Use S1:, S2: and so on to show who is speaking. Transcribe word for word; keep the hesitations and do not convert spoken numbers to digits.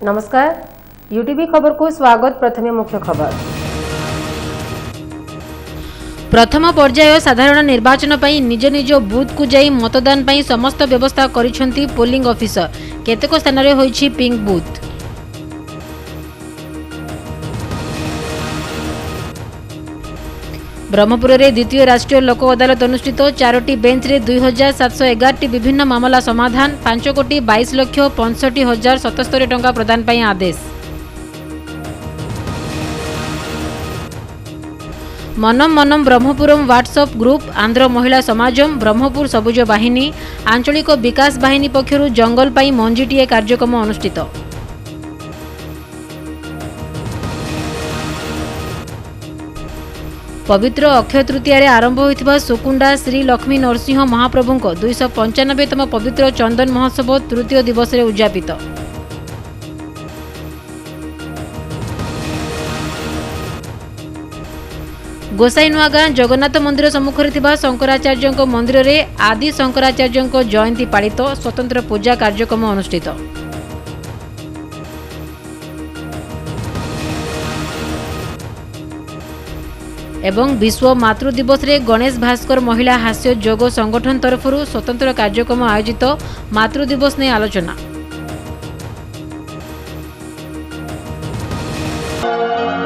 S1: नमस्कार, यूटीवी खबर को स्वागत। प्रथमे मुख्य खबर।
S2: प्रथम पर्याय साधारण निर्वाचन पई निज निज बूथ को जाई मतदान पई समस्त व्यवस्था करिसेंती पोलिंग ऑफिसर। केतेक स्थान रे होईछि पिंक बूथ। ब्रह्मपुर रे द्वितीय राष्ट्रीय लोक अदालत अनुष्ठित। चारोटी बेंच रे दुई हजार सात सौ एगार टी विभिन्न मामला समाधान। पांच कोटी बाईस लक्ष पैंसठ हजार सतस्तरी टंका प्रदान पई आदेश। मनम मनम ब्रह्मपुरम व्हाट्सएप ग्रुप आंध्र महिला समाजम ब्रह्मपुर सबुज बाहिनी आंचलिक विकास बाहिनी पक्षरु जंगल पाई मंजीटीए कार्यक्रम अनुष्ठित। पवित्र अक्षय तृतीय आरंभ होइथिबा सुकुंडा श्री लक्ष्मी नरसिंह महाप्रभु को दुई सौ पंचानबे तम पवित्र चंदन महोत्सव तृतीय दिवस रे उद्यापित। गोसाईनुआगाँ जगन्नाथ मंदिर सम्मुखरे थिबा शंकराचार्य मंदिर रे आदि शंकराचार्य जयंती पालित। स्वतंत्र पूजा कार्यक्रम अनुष्ठित। एवं विश्व मातृ दिवस रे गणेश भास्कर महिला हास्य जोग संगठन तरफ स्वतंत्र कार्यक्रम आयोजित। मातृ दिवस ने आलोचना।